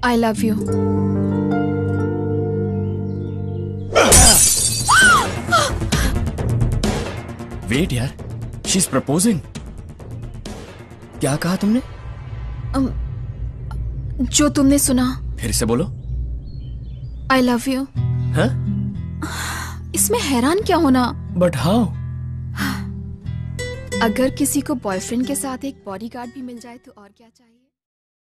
I love you. Wait यार, she is proposing. क्या कहा तुमने? जो तुमने सुना। फिर से बोलो। I love you. हाँ? इसमें हैरान क्या होना? But how? अगर किसी को बॉयफ्रेंड के साथ एक बॉडीगार्ड भी मिल जाए तो और क्या चाहिए।